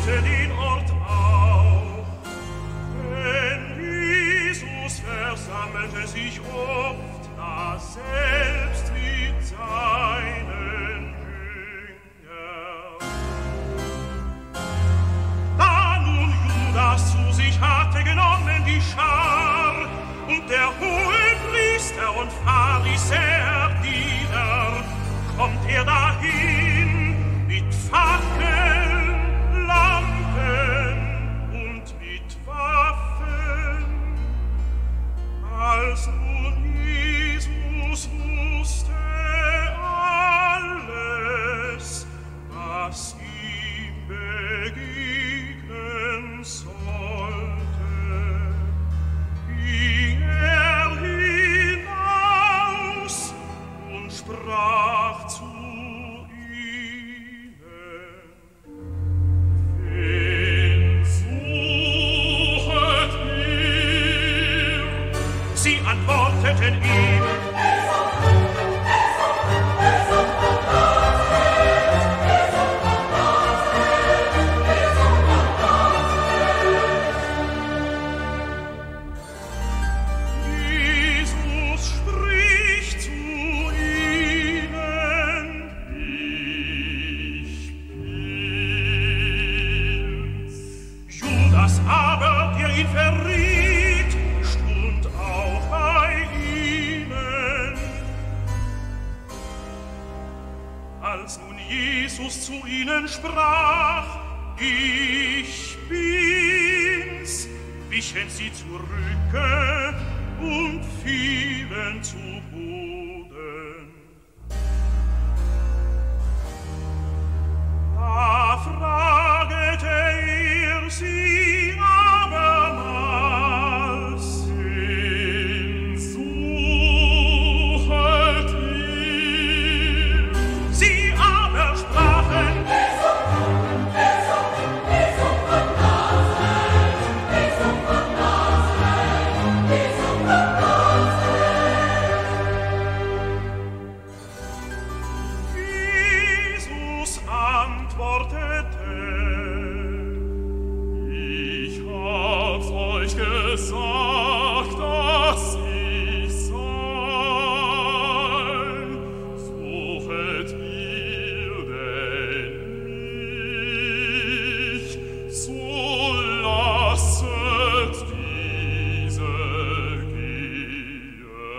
wüsste den Ort auch. Denn Jesus versammelte sich oft da selbst mit seinen Jüngern. Da nun Judas zu sich hatte genommen die Schar und der Hohepriester und Pharisäer Diener, kommt er dahin mit Fackeln, Lampen und mit Waffen. Als nun Jesus wusste alles, was ihm begegnen sollte, ging er hinaus und sprach zu ihnen: Wen suchet ihr? Sie antworteten ihm: zu ihnen sprach: Ich bin's, wichen sie zurücke und fielen zu Boden. Da fragete er sie abermals: Wen suchet ihr? Sie aber sprachen: Jesus antwortete: Ich hab's euch gesagt, dass ich sei. Suchet ihr denn mich, so lasset diese gehen.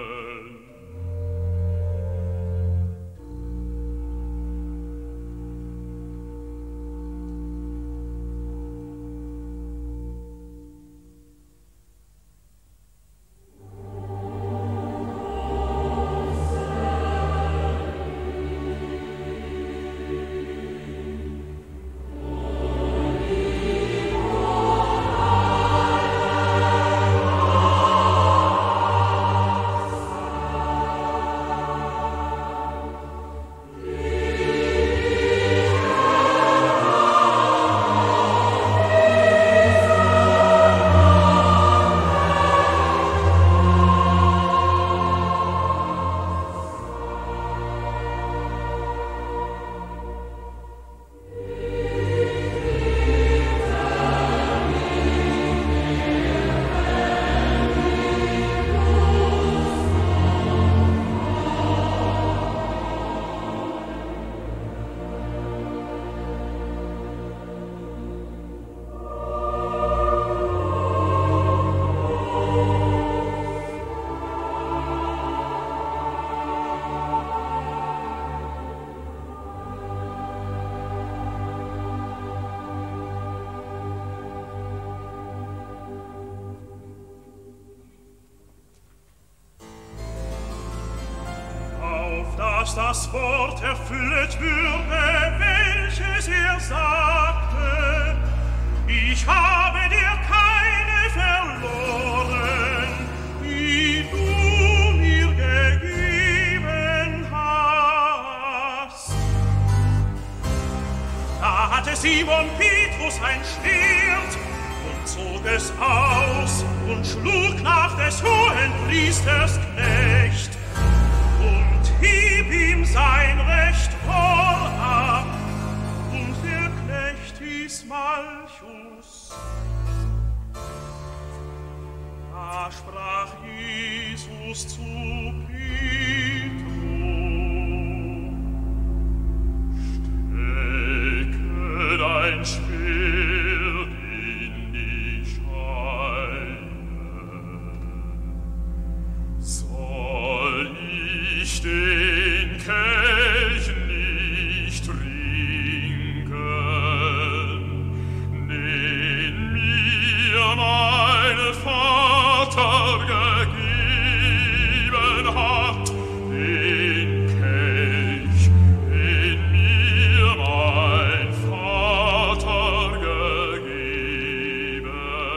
Dass das Wort erfüllt würde, welches er sagte: Ich habe dir keine verloren, die du mir gegeben hast. Da hatte Simon Petrus ein Schwert und zog es aus und schlug nach des Hohenpriesters Knecht und hieb ihm sein Recht Ohr ab, und der Knecht hieß Königs Malchus. Da sprach Jesus zu Petrus: Stecke dein Schwert in die Scheide. Soll ich den Kelch nicht trinken, den mir mein Vater gegeben hat, den Kelch, den mir mein Vater gegeben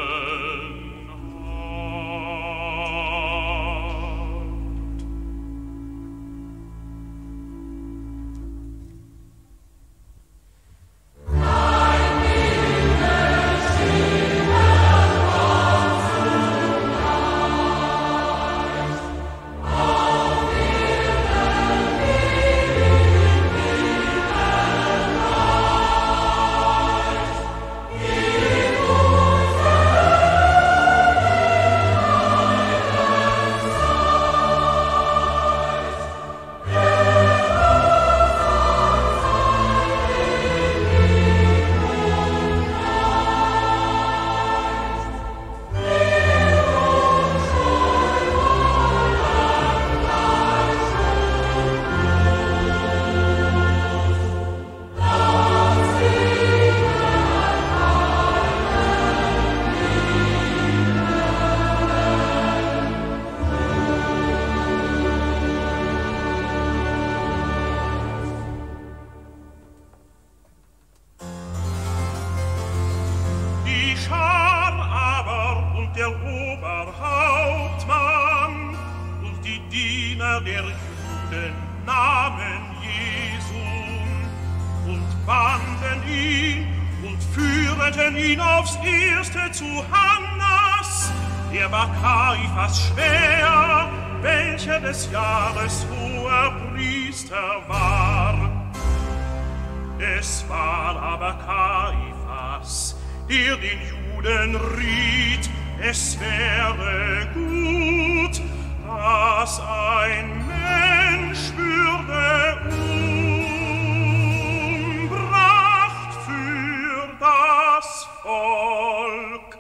Die Schar aber und der Oberhauptmann und die Diener der Juden nahmen Jesu und banden ihn und führten ihn aufs Erste zu Hannas. Er war Kaiphas Schwäher, welcher des Jahres hoher Priester war. Es war aber Kaiphas, der den Juden riet, es wäre gut, dass ein Mensch würde umbracht für das Volk.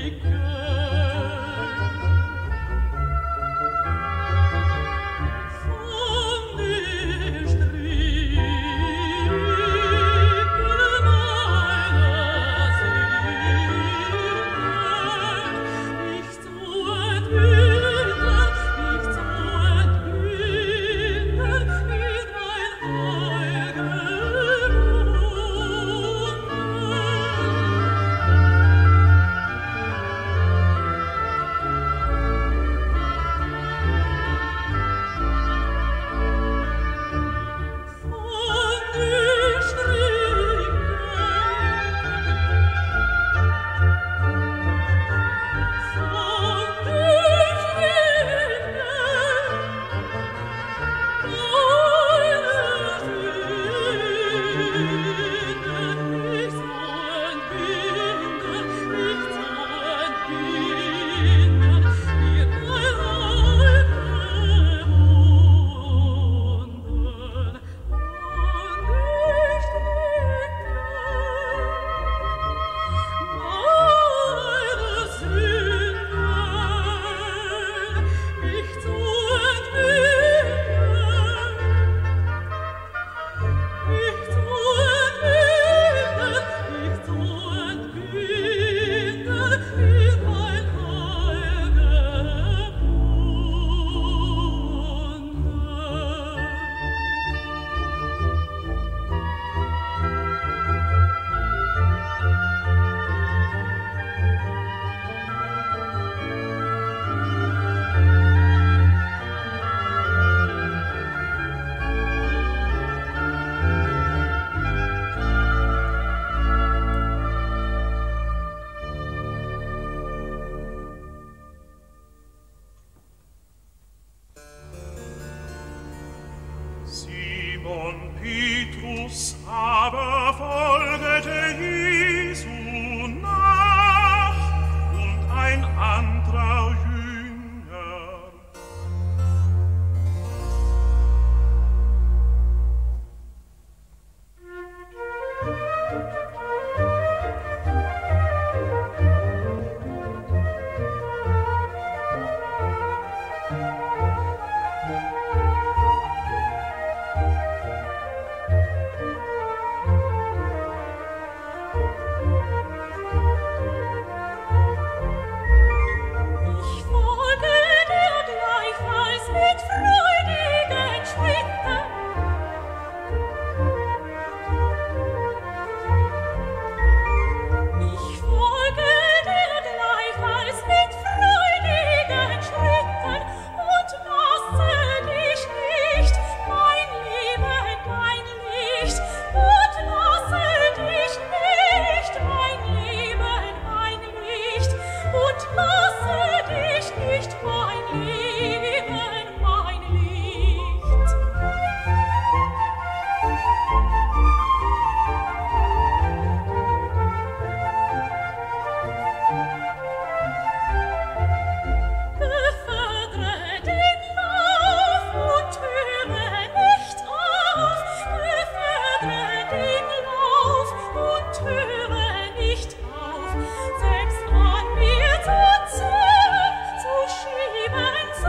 Selbst an mir zu zählen, zu schieben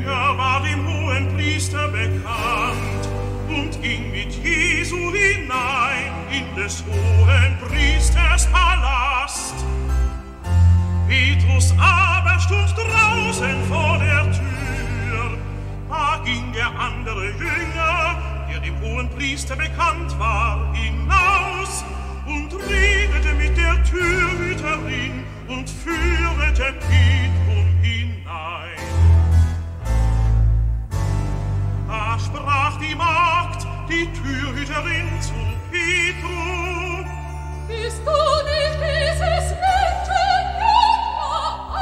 Jünger war dem Hohenpriester bekannt und ging mit Jesu hinein in des Hohenpriesters Palast. Petrus aber stund draußen vor der Tür. Da ging der andere Jünger, der dem Hohenpriester bekannt war, hinaus und redete mit der Türhüterin und führte Petrus hinein. Da sprach die Magd, die Türhüterin, zu Petrus: Bist du nicht dieses Menschen Jünger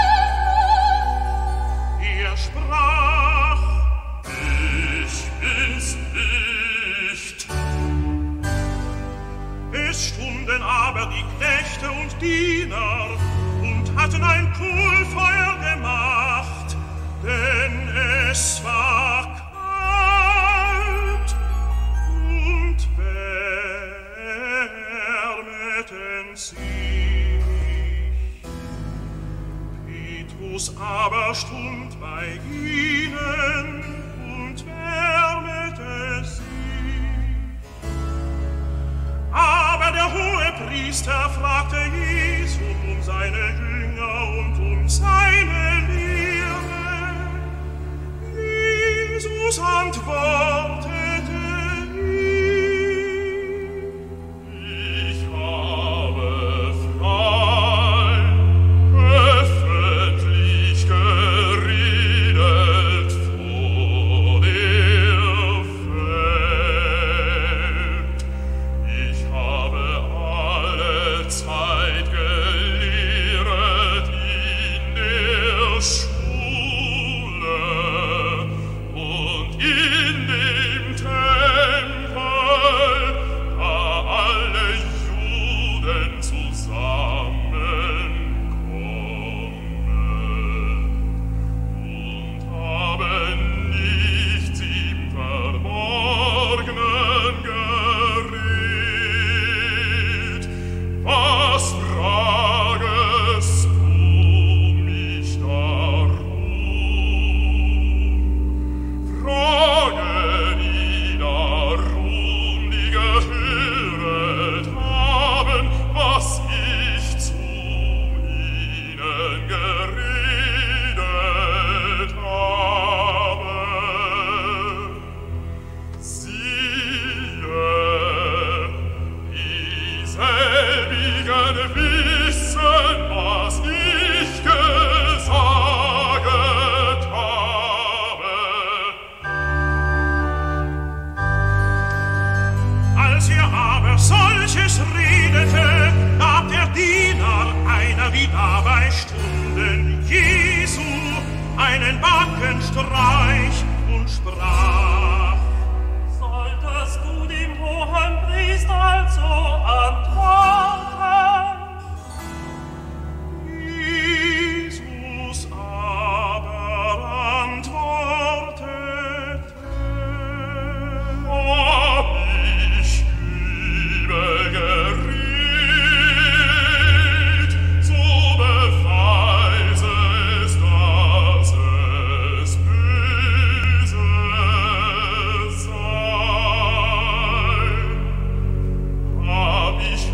einer? Er sprach: Ich bin's nicht. Es stunden aber die Knechte und Diener und hatten ein Kohlfeuer gemacht, denn es war kalt, und wärmeten sich. Petrus aber stund bei ihnen und wärmete sich. Aber der Hohepriester fragte Jesus um seine Jünger und um seine Lehre. Jesus antwortete ihm: Ich habe frei, öffentlich geredet vor der Welt. Ich habe alle Zeit gelehrt in der Schule und in dem Tempel, da alle Juden zusammenkommen, und habe nichts im Verborgenen geredet. Was fragest du mich darum? Frage die darum, die gehöret haben, was ich zu ihnen geredet habe. Siehe, dieselbigen wissen, was ich gesaget habe. Als er aber solches redete, gab der Diener einer, die dabei stunden, Jesu einen Backenstreich und sprach: Solltest du dem Hohenpriester also antworten? Jesus aber antwortete: Hab ich übel geredet, so beweise es, dass es böse sei. Hab ich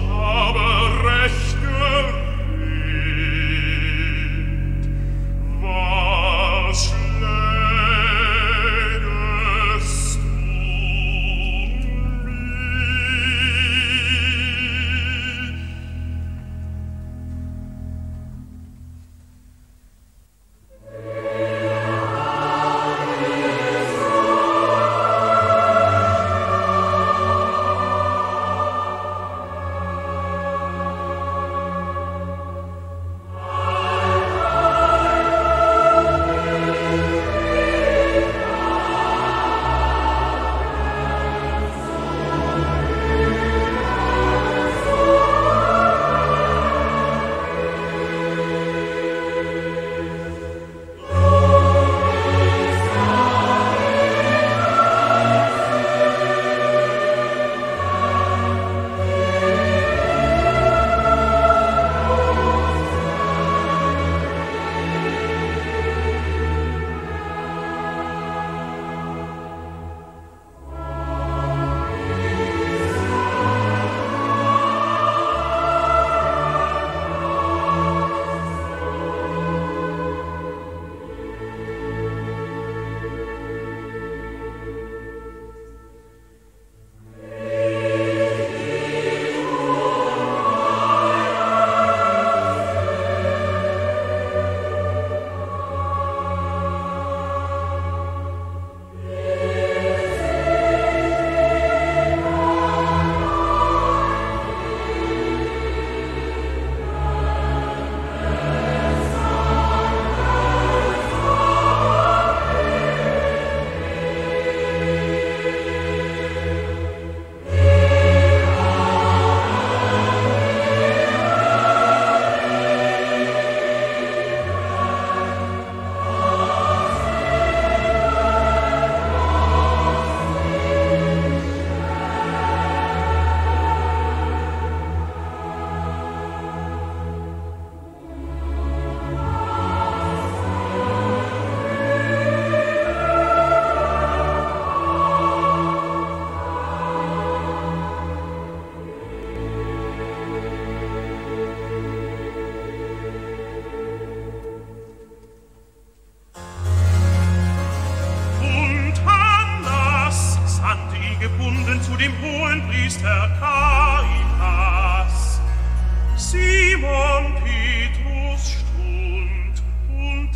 Priester Caiphas, Simon Petrus stund und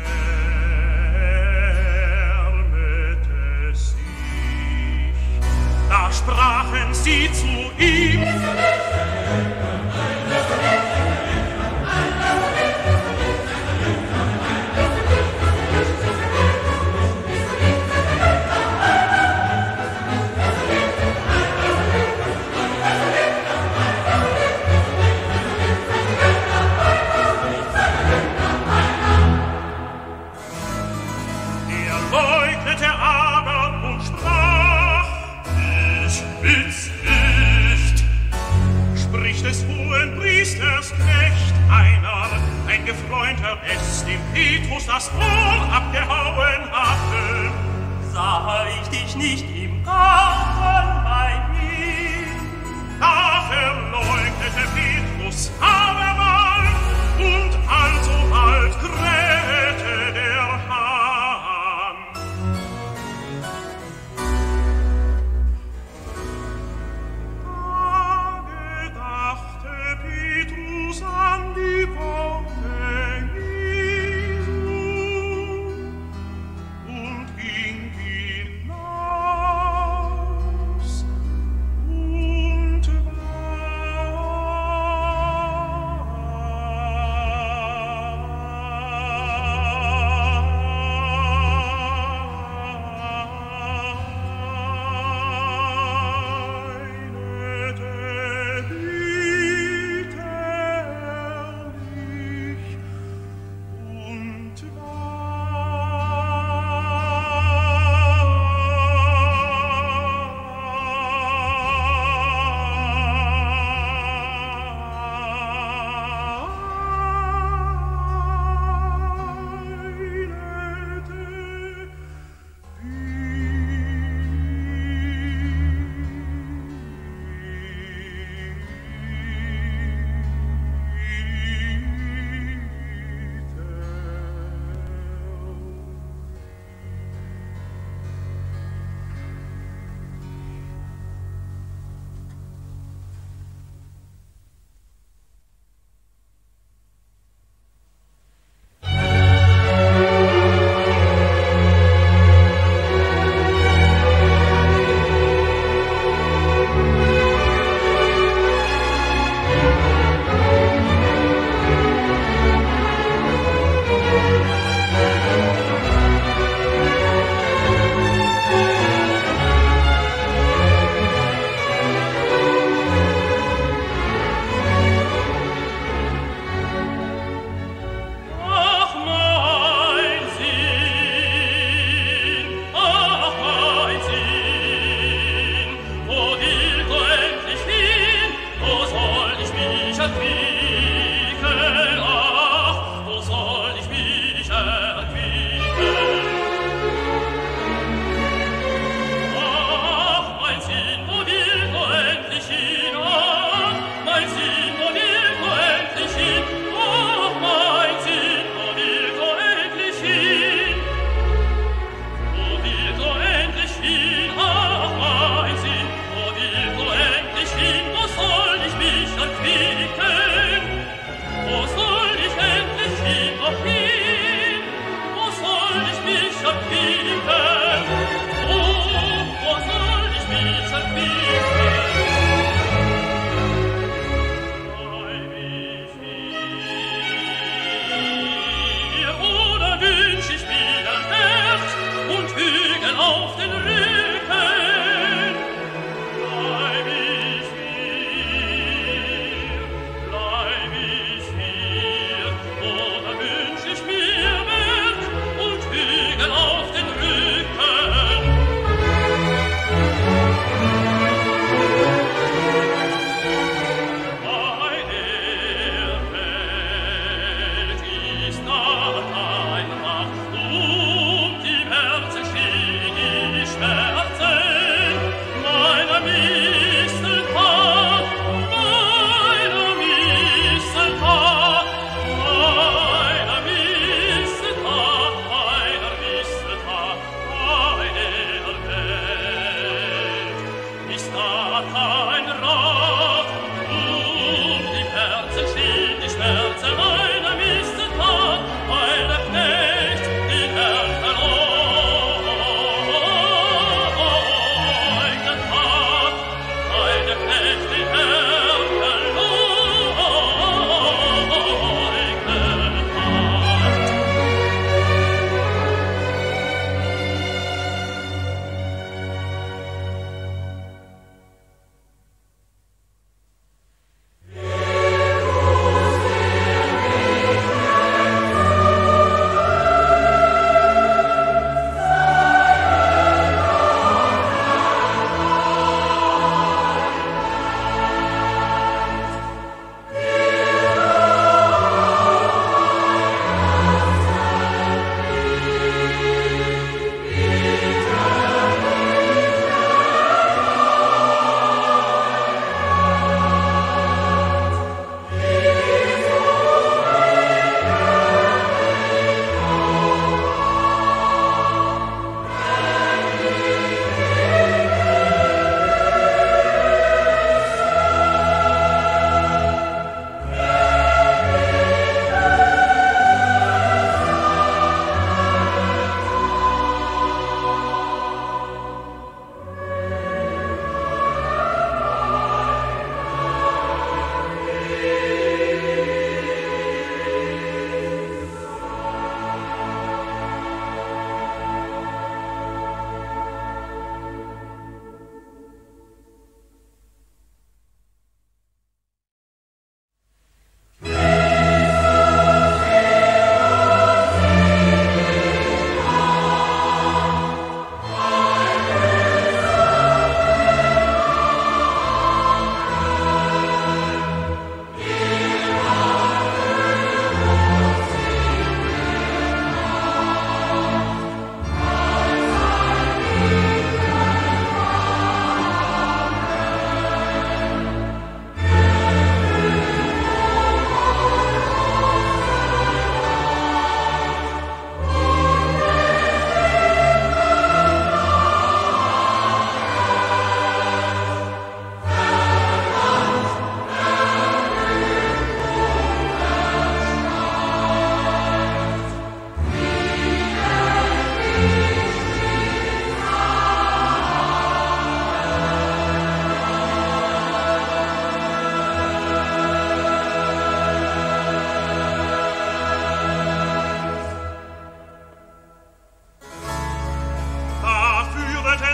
wärmete sich. Da sprachen sie zu ihm: des hohen Priesters Knecht einer, ein Gefreunter, es dem Petrus das Ohr abgehauen hatte. Sah ich dich nicht im Garten bei ihm? Da verleugnete Petrus abermal, und alsobald krähte der Hahn. Petrus an die Worte Jesu und ging hinaus und war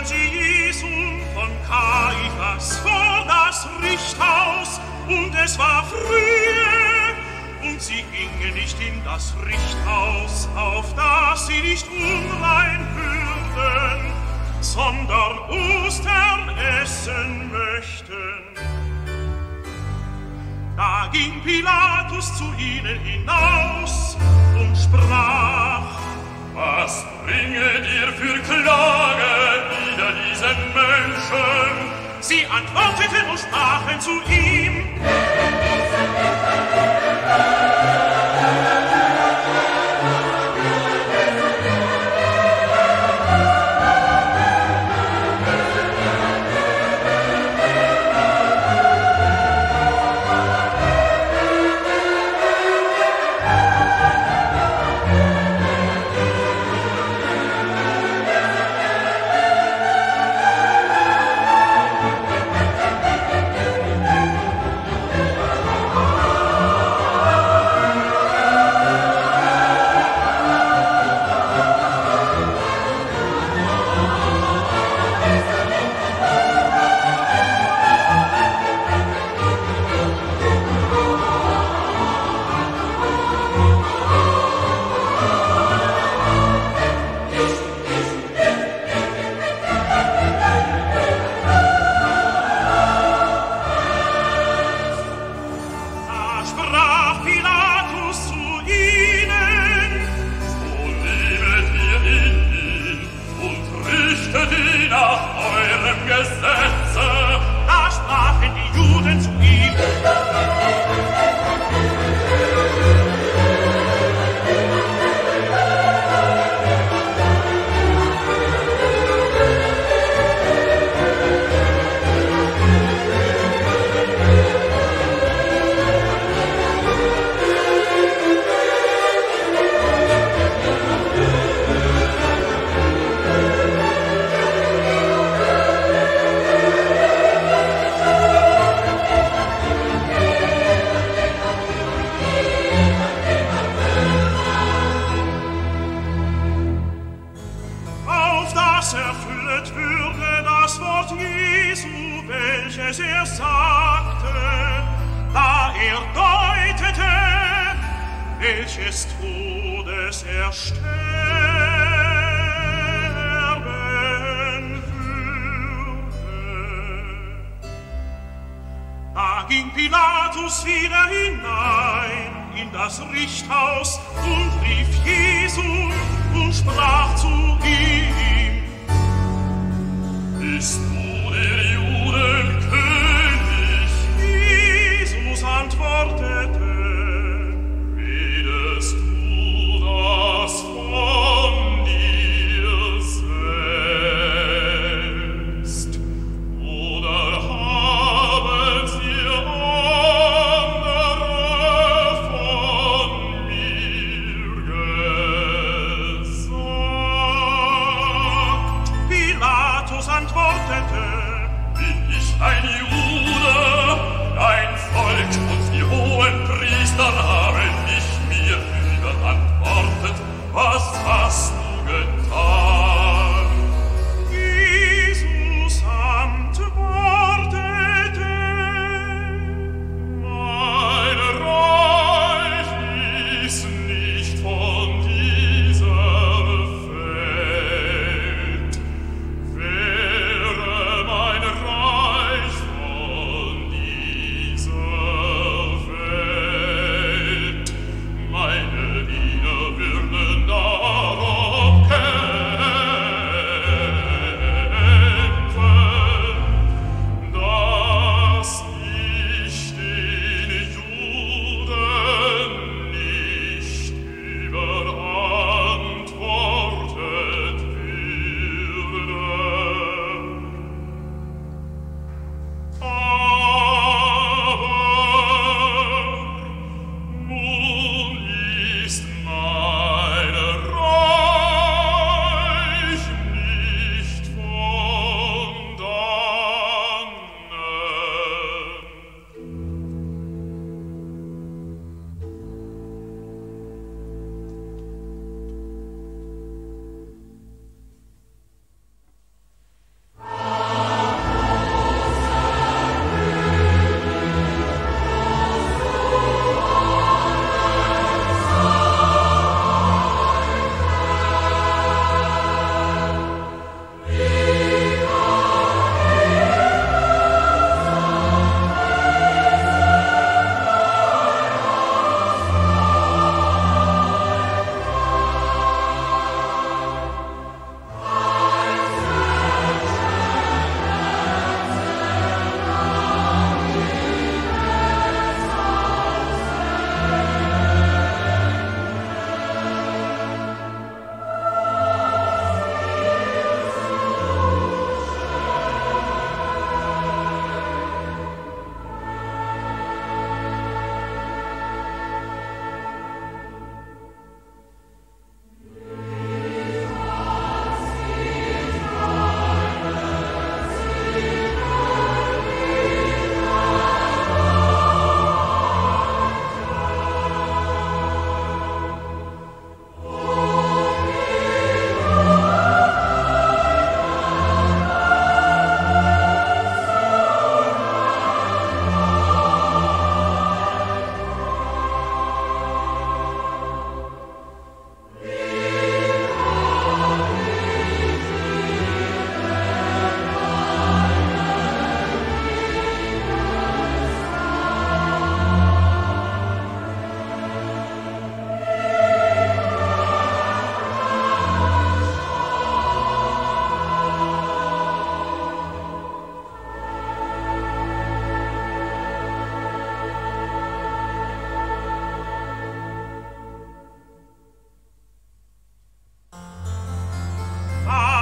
führten sie Jesum von Kaiphas vor das Richthaus, und es war frühe, und sie gingen nicht in das Richthaus, auf das sie nicht unrein würden, sondern Ostern essen möchten. Da ging Pilatus zu ihnen hinaus und sprach: Was bringet ihr für Klage wider diesen Menschen? Sie antworteten und sprachen zu ihm: welches Todes er sterben würde. Da ging Pilatus wieder hinein in das Richthaus und rief Jesu und sprach zu ihm: Bist du der Judenkönig? Jesus antwortete: Redest du das von dir selbst? Oder haben sie andere von mir gesagt? Pilatus antwortete: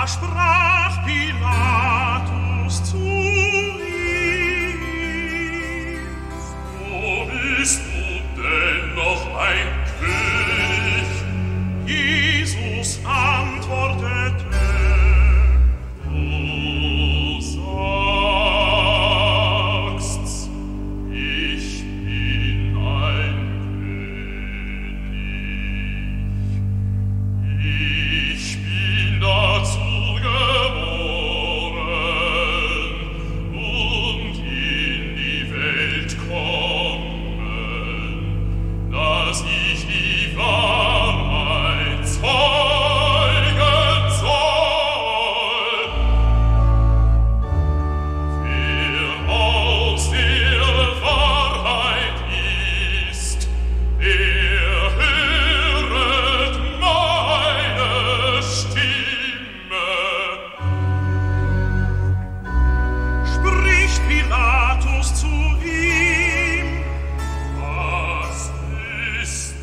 Da sprach Pilatus zu ihm: Wo bist du denn noch ein König? Jesus antwortete: Du sagst's, ich bin ein König. Ich bin dazu geboren und in die Welt kommen, dass ich die Wahrheit zeugen soll. Wer aus der Wahrheit ist, der höret meine Stimme. Spricht Pilatus zu ihm: Was ist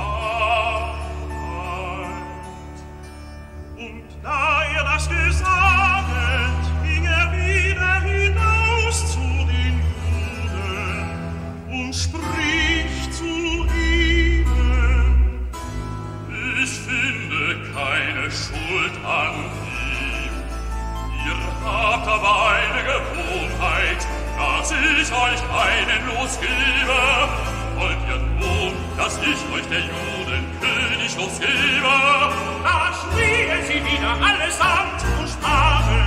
Wahrheit? Und da das gesaget, ging wieder hinaus zu den Juden und spricht zu ihnen: Ich finde keine Schuld an ihm. Ihr habt aber eine Gewohnheit, dass ich euch einen losgebe. Wollt ihr nun, dass ich euch der Juden König losgebe? Da schrien sie wieder allesamt und sprachen: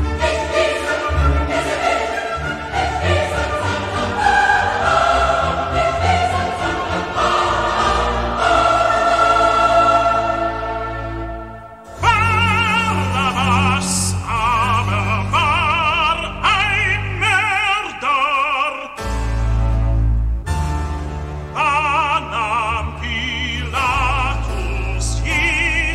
Barabbas aber war ein Mörder. Da nahm Pilatus Jesus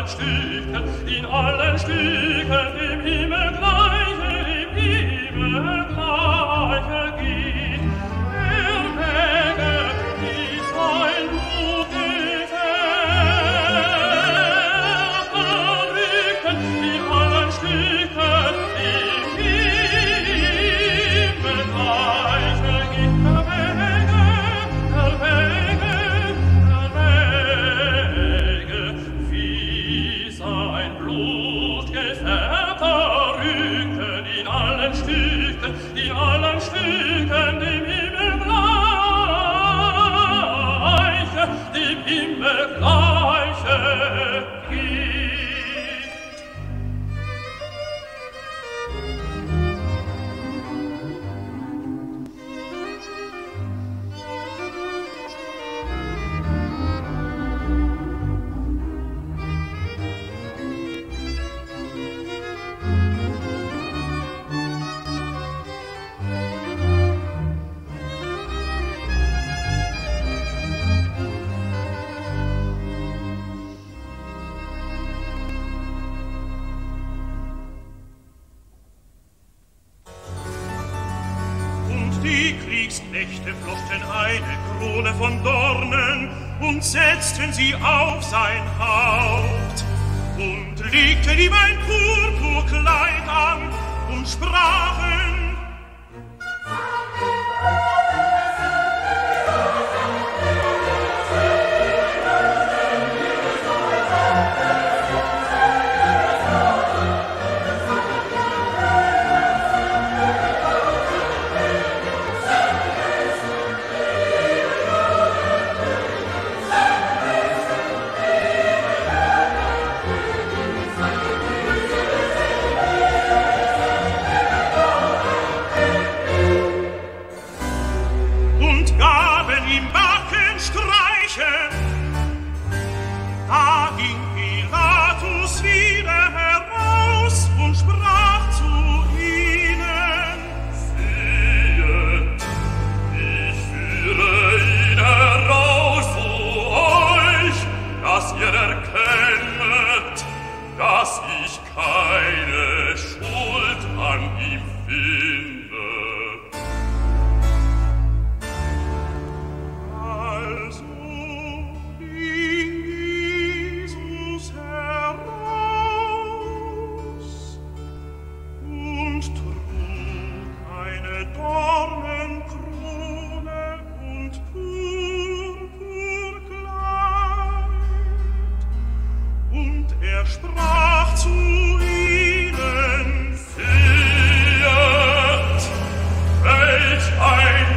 allen Stücken im Himmel gleiche geht. Erwäge, wie sein Blut verrücken, in allen Stücken im Himmel gleiche geht. Erwäge, wie sein Blut verrücken, in allen Stücken dem Himmel gleiche geht. Die Kriegsknechte flochten eine Krone von Dornen und setzten sie auf sein Haupt und legten ihm ein Purpurkleid an und sprachen: Da ging Pilatus wieder heraus und sprach zu ihnen: Siehet, ich führe ihn heraus zu euch, dass ihr erkennet, dass ich keine Schuld an ihm finde. Sprach zu ihnen: Siehet, welch ein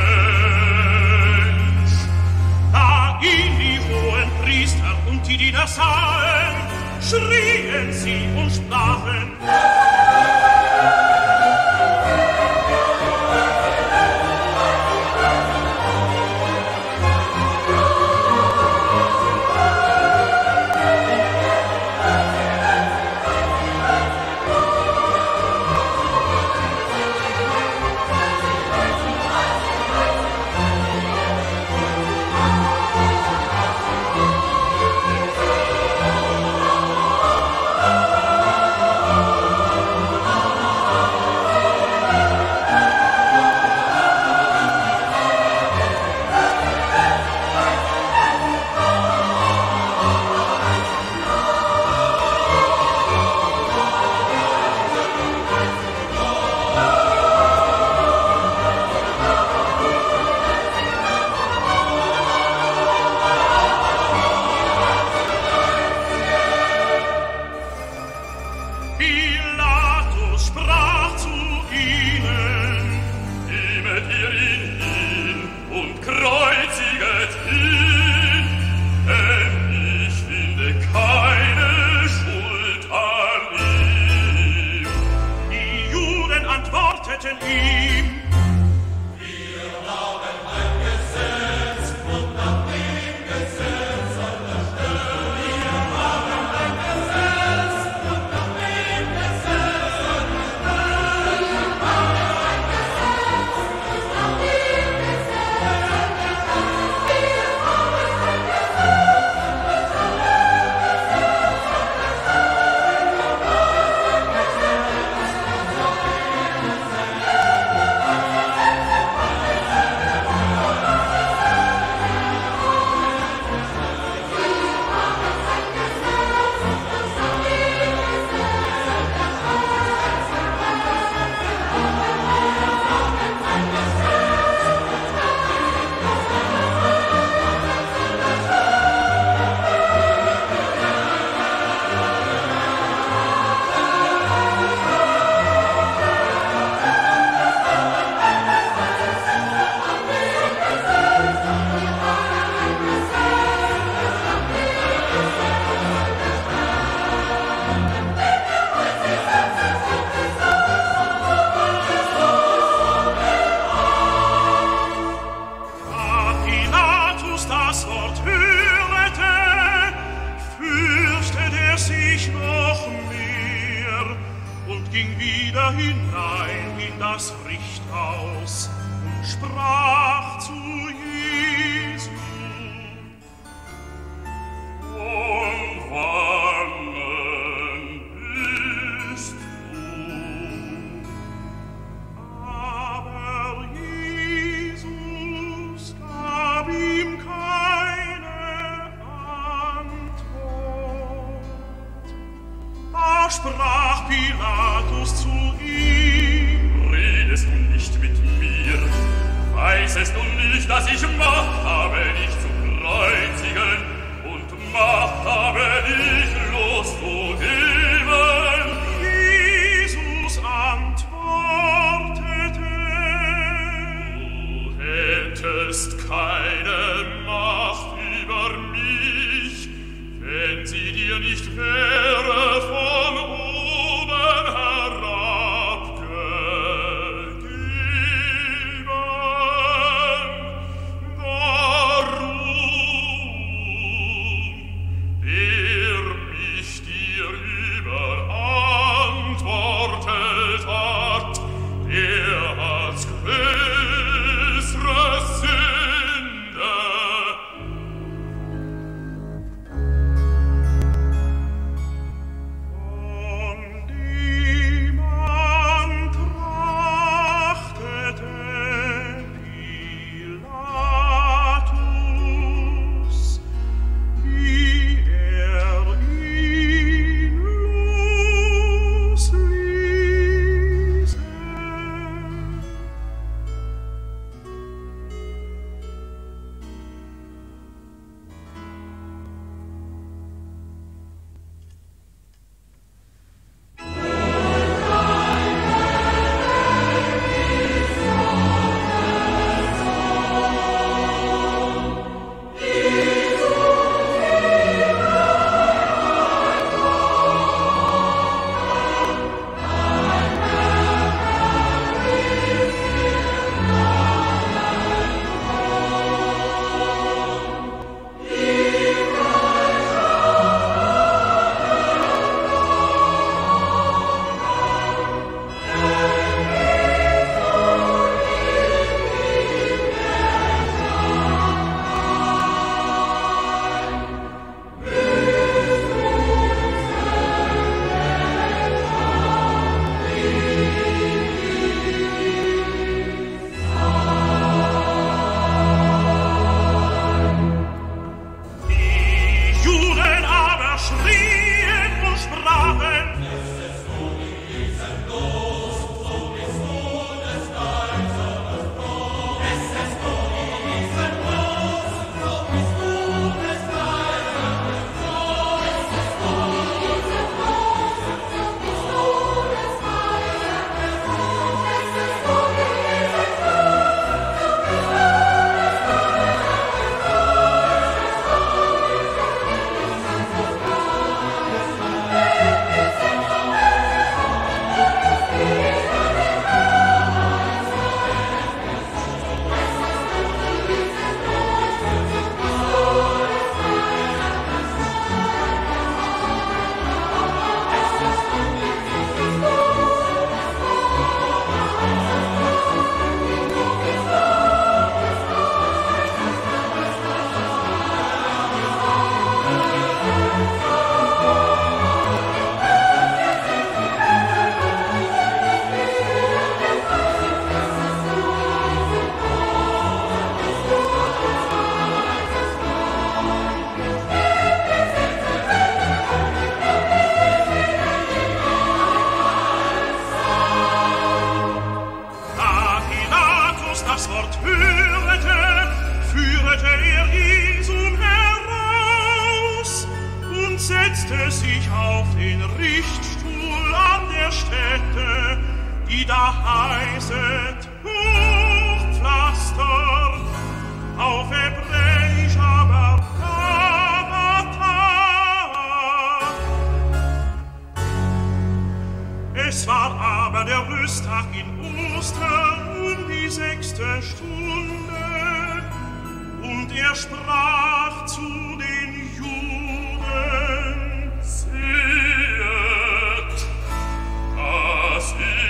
Mensch! Da ihn die hohen Priester und die Diener sahen, schrien sie und sprachen: wieder hinein in das Richthaus und sprach zu Jesu: Und wannen bist du? Aber Jesus gab ihm keine Antwort. Da sprach Pilatus zu ihm: Redest du nicht mit mir? Weißest du nicht, dass ich Macht habe, dich zu kreuzigen, und Macht habe, dich loszugeben? Jesus antwortete: Du hättest keine Macht über mich, wenn sie dir nicht wäre von oben herabgegeben. Darum, der mich dir überantwortet hat, der hat größere Sünde. Und niemand trachtete Pilatus, wie er ihn losließe. Die Juden aber schrien und sprachen: Da Pilatus das Wort hörte, führte er Jesum heraus und setzte sich auf den Richtstuhl an der Stätte, die da heißet Hochpflaster, auf Hebräisch aber Gabata. Es war aber der Rüsttag in Ostern um die 6. Stunde, und er sprach zu den Juden: Sehet, dass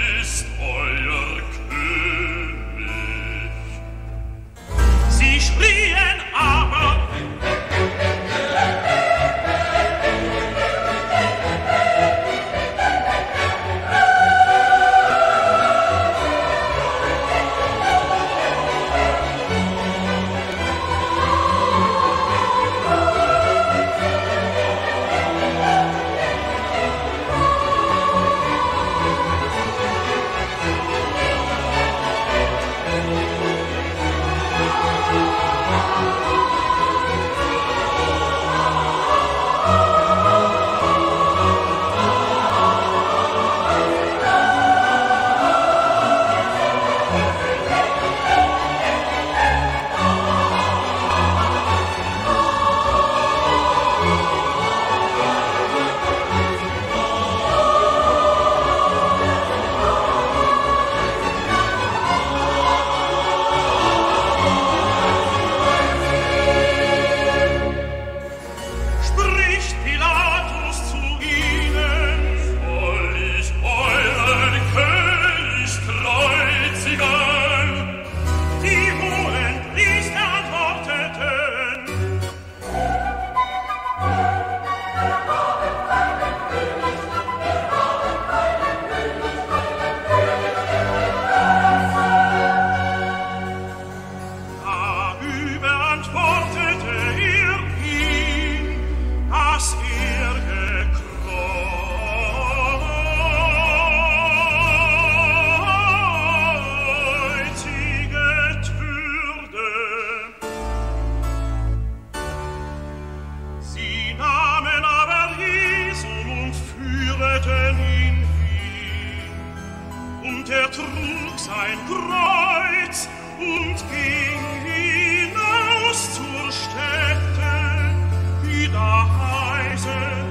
sein Kreuz und ging hinaus zur Stätte, die da heißet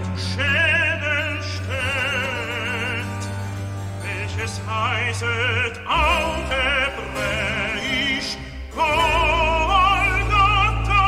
Schädelstätt, welches heißet auf Hebräisch Golgatha.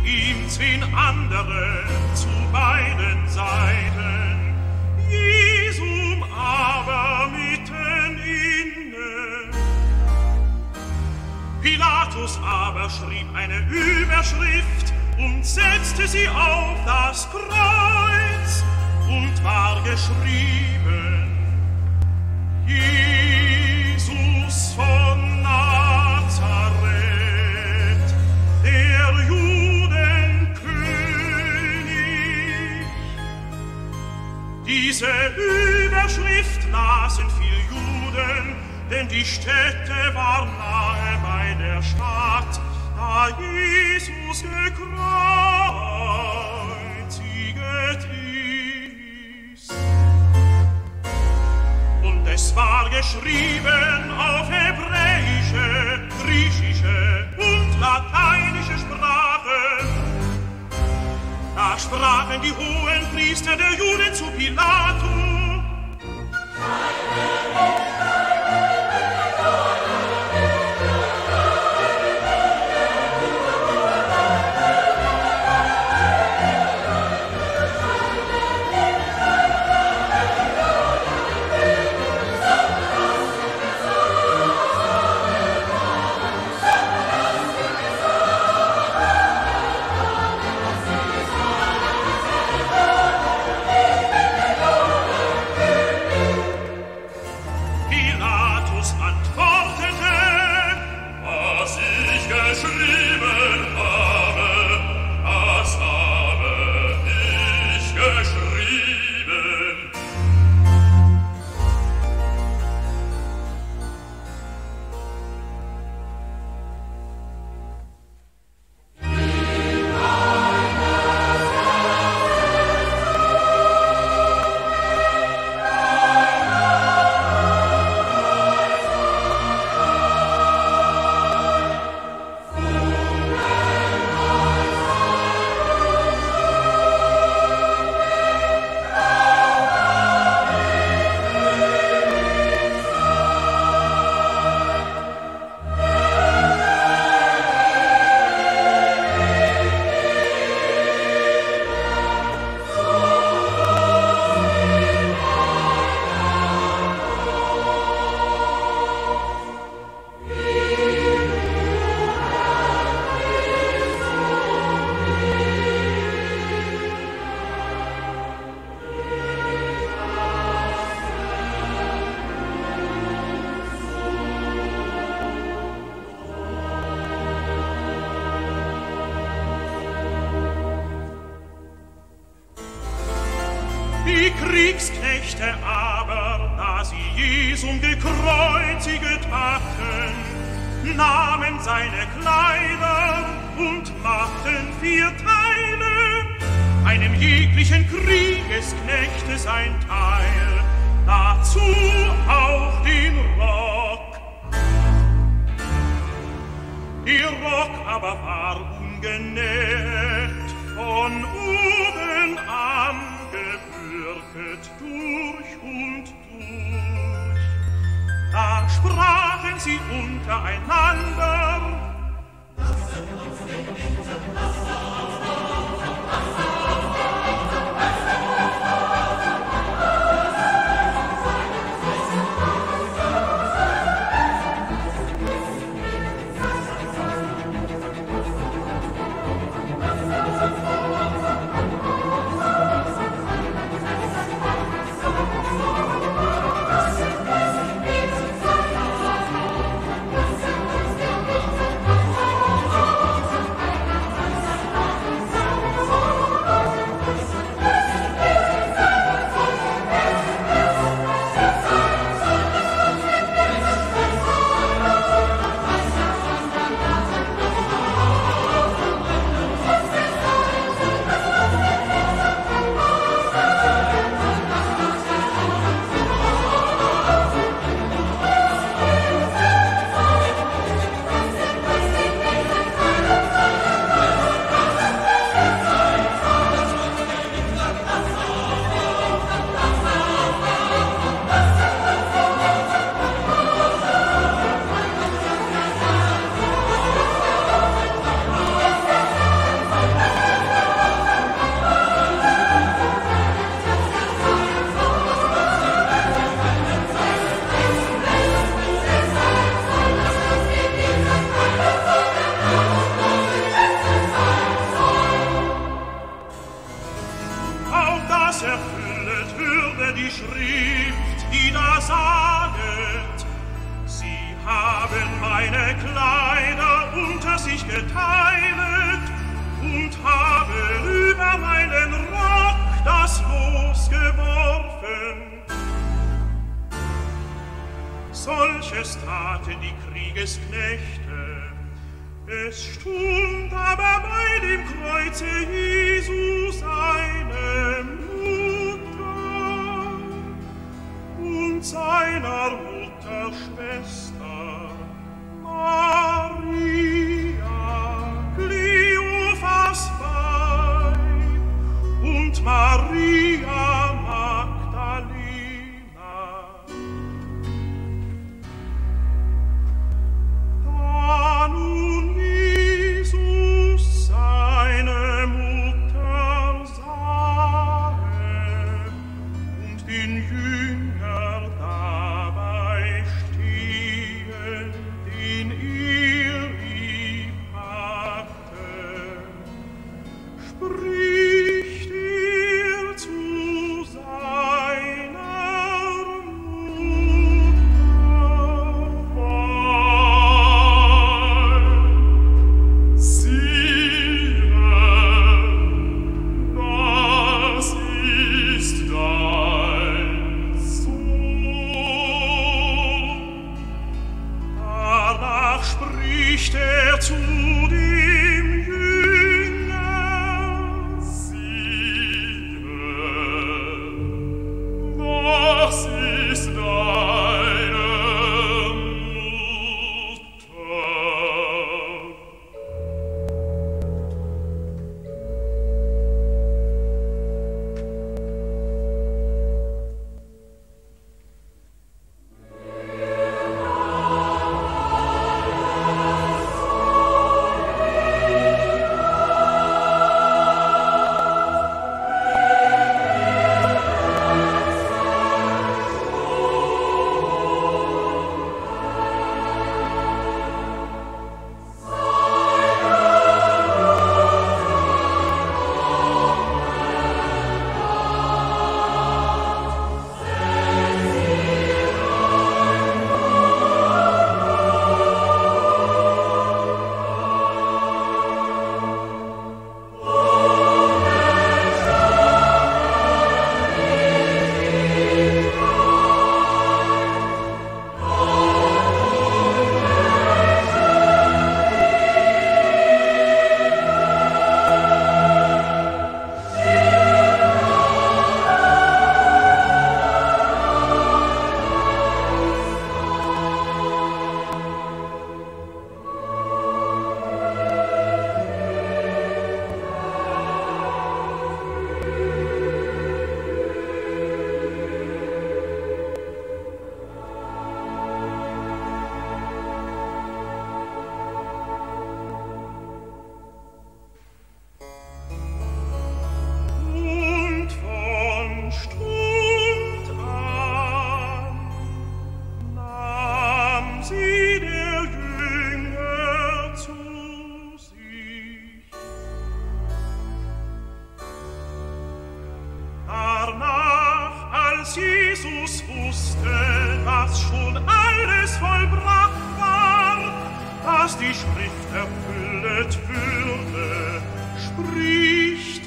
ihm 10 andere zu beiden Seiten, Jesum aber mitten inne. Pilatus aber schrieb eine Überschrift und setzte sie auf das Kreuz, und war geschrieben: Jesus von Nazareth, der Judenkönig. Diese Überschrift lasen viel Juden, denn die Stätte war nahe bei der Stadt, da Jesus gekreuziget ist. Und es war geschrieben auf hebräische, griechische und lateinische Sprache. Da sprachen die Hohenpriester der Juden zu Pilatus: Die Kriegsknechte aber, da sie Jesum gekreuziget hatten, nahmen seine Kleider und machten 4 Teile, einem jeglichen Kriegesknechte sein Teil, dazu auch den Rock. Der Rock aber war ungenäht, von oben angewürgt durch und durch. Da sprachen sie untereinander: geteilet und habe über meinen Rock das Los geworfen. Solches taten die Kriegesknechte. Es stund aber bei dem Kreuze Jesu seine Mutter und seiner Mutter Schwester Maria, Kleophas Weib, und Maria Magdalena. Da nun Jesus seine Mutter sahe und den Jünger dabei stehen, den lieb hatte, spricht zu seiner Mutter: Siehe, das ist dein Sohn. Danach spricht zu dem Jünger: Siehe, das ist deine Mutter. Und von Stund an nahm sie der Jünger zu sich. Danach, als Jesus wusste, dass schon alles vollbracht war, dass die Schrift erfüllet würde, spricht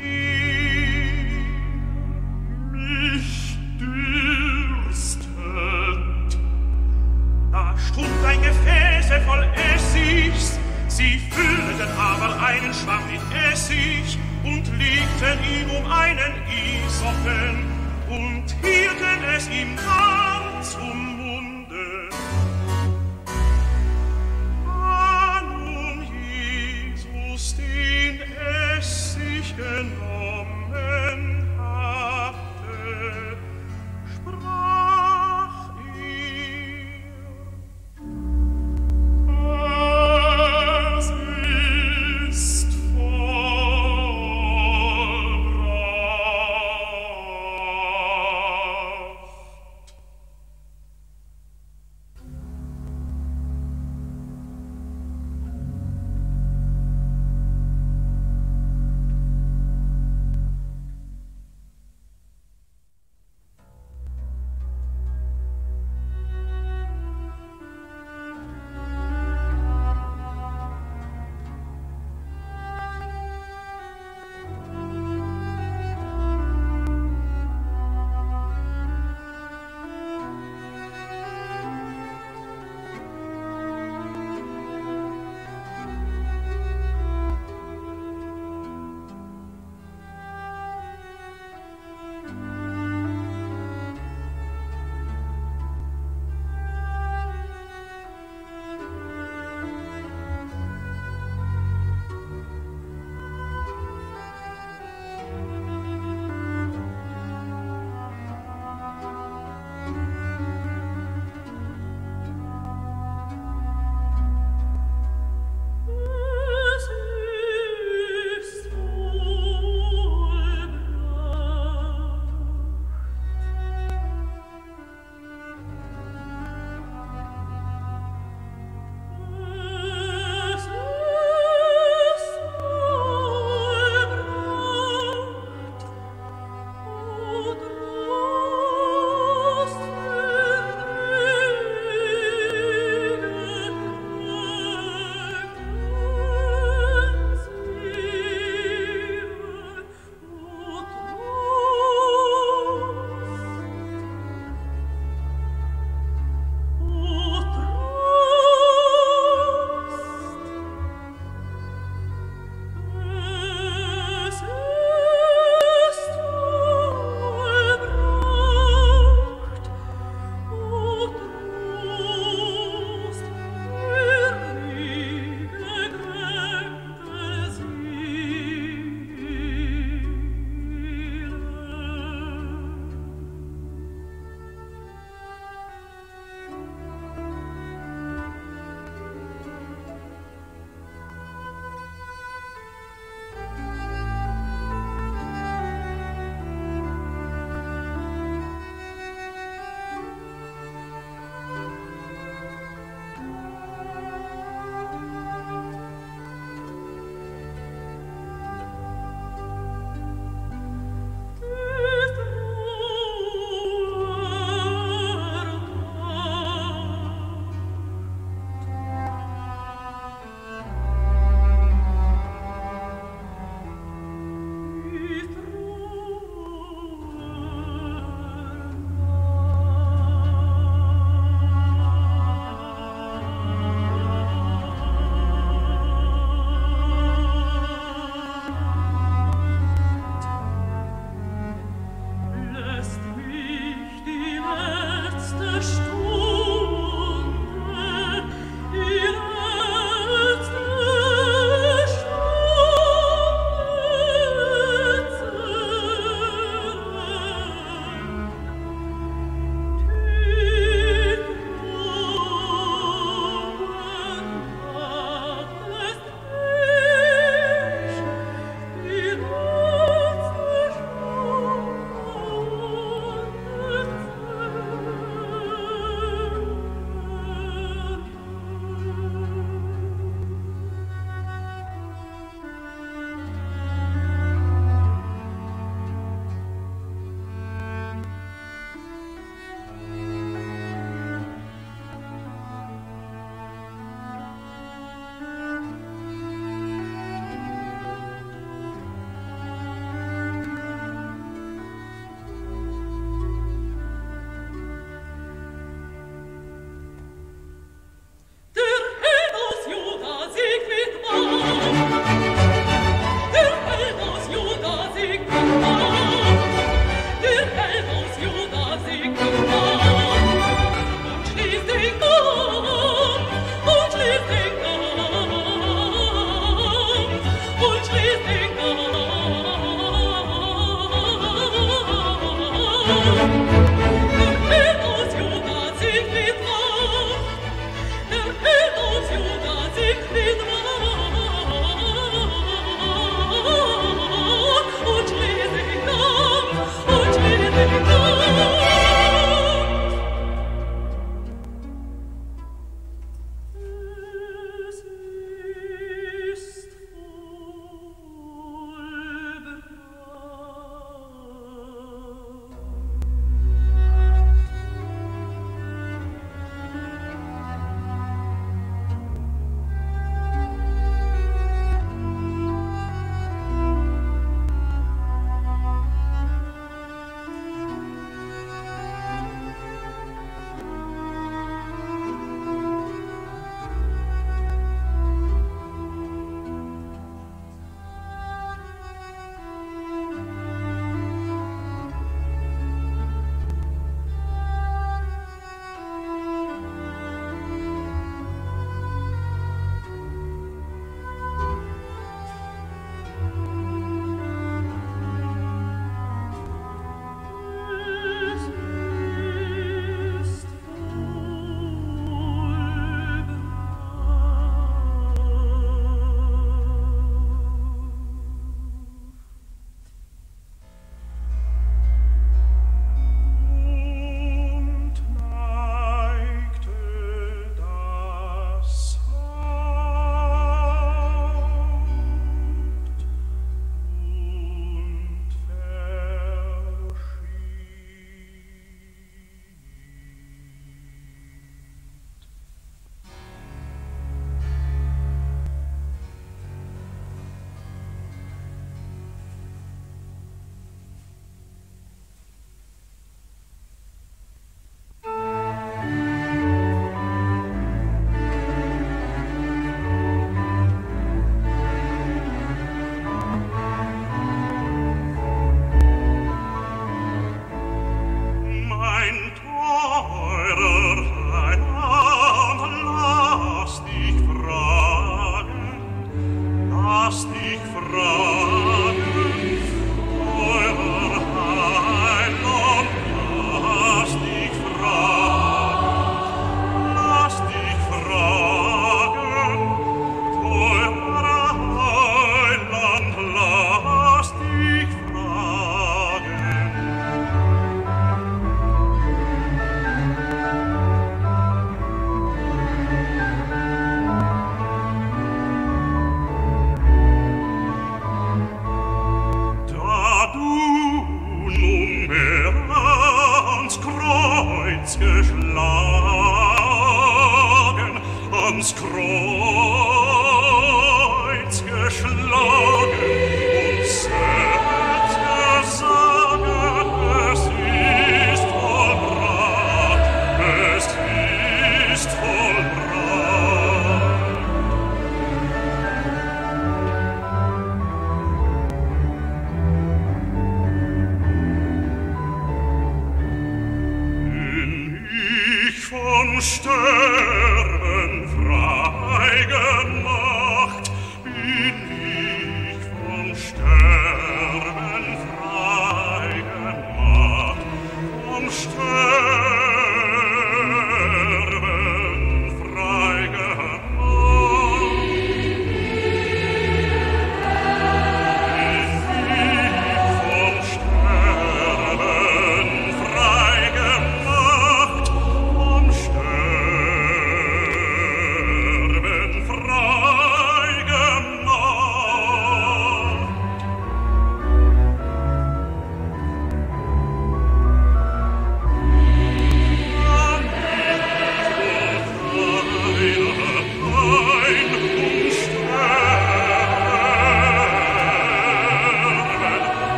mich dürstet. Da stund ein Gefäße voll Essigs, sie füllten aber einen Schwamm mit Essig und legten ihn einen Isopen und hielten es ihm nah zum Munde. Da nun Jesus den Essig genommen hatte, sprach es ist vollbracht.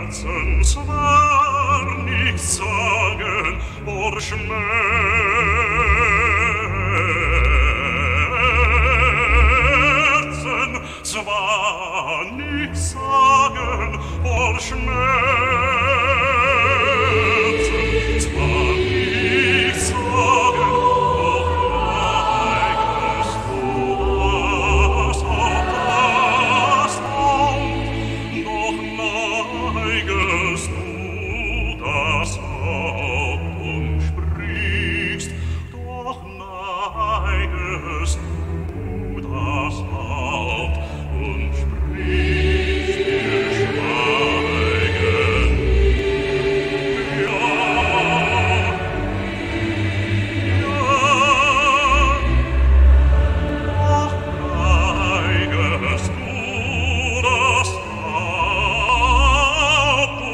Schmerzen zwar nichts sagen, vor Schmerzen zwar nichts sagen, vor Schmerzen zwar nichts sagen, doch neigest du das Haupt und sprichst, doch neigest du das Haupt und sprichst, wir schweigen. Ja, doch neigest du das Haupt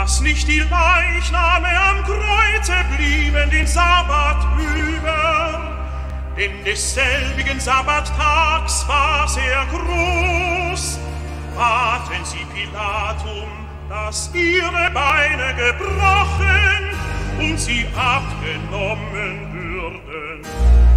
dass nicht die Leichname am Kreuze blieben den Sabbat über, denn desselbigen Sabbattags war sehr groß, baten sie Pilatum, dass ihre Beine gebrochen und sie abgenommen würden.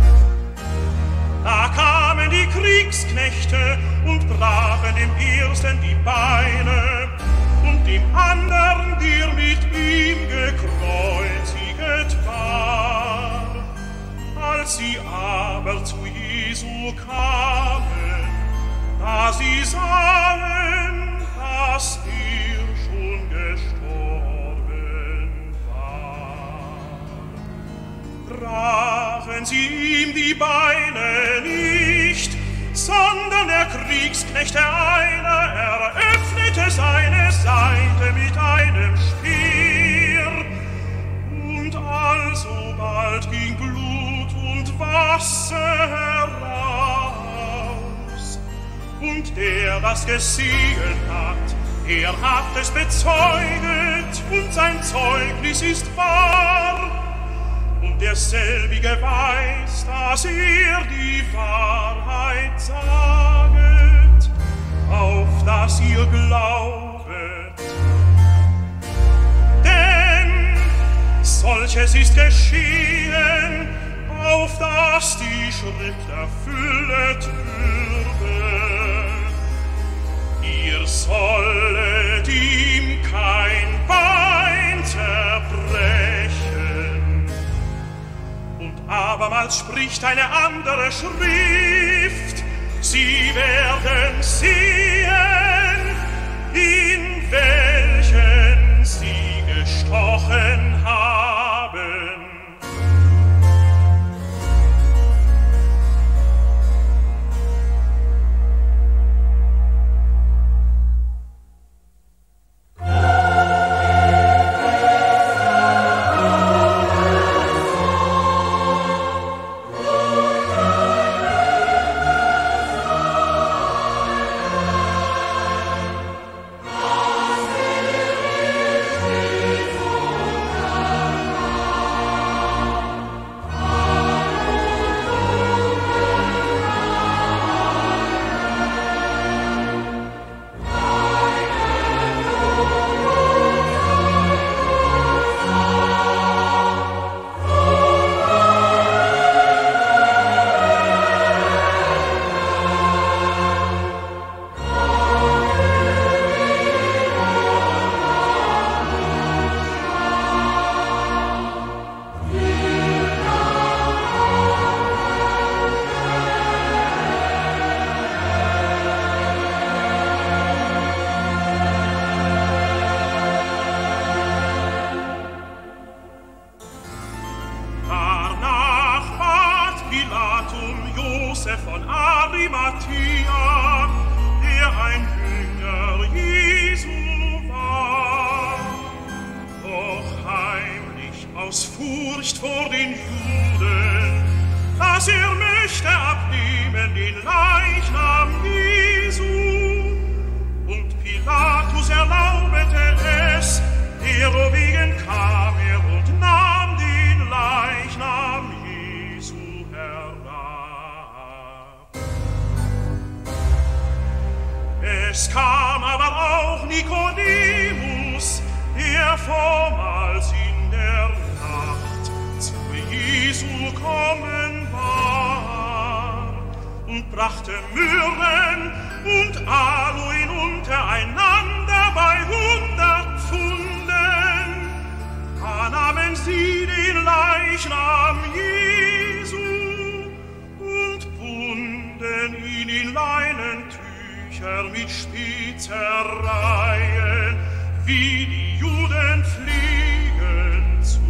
Da kamen die Kriegsknechte und brachen dem ersten die Beine und dem anderen, der mit ihm gekreuzigt war. Als sie aber zu Jesu kamen, da sie sahen, dass er schon gestorben war, brachen sie ihm die Beine nicht, sondern der Kriegsknechte einer eröffnete seine Seite mit einem Speer, und alsobald ging Blut und Wasser heraus. Und der das gesehen hat, er hat es bezeuget, und sein Zeugnis ist wahr. Und derselbige weiß, dass er die Wahrheit saget, auf dass ihr glaubet. Denn solches ist geschehen, auf dass die Schrift erfüllet würde. Ihr sollet ihm kein Bein zerbrechen. Und abermals spricht eine andere Schrift, sie werden sehen, in welchen sie gestochen haben. Es kam aber auch Nikodemus, der vormals in der Nacht zu Jesu kommen war, und brachte Myrrhen und Aloin untereinander bei 100 Pfunden. Da nahmen sie den Leichnam Jesu und bunden ihn in Leinentücher mit Spizereien, wie die Juden pflegen zu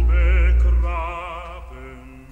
begraben.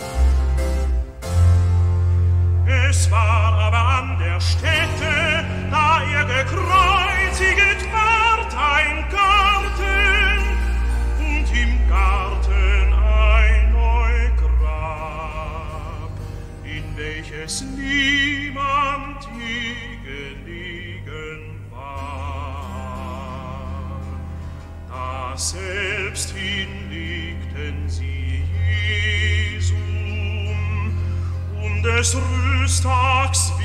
Es war aber an der Stätte, da er gekreuziget ward, ein Garten, und im Garten ein Neugrab, in welches niemand gelegen war. Da selbst hinlegten sie Jesum des Rüstags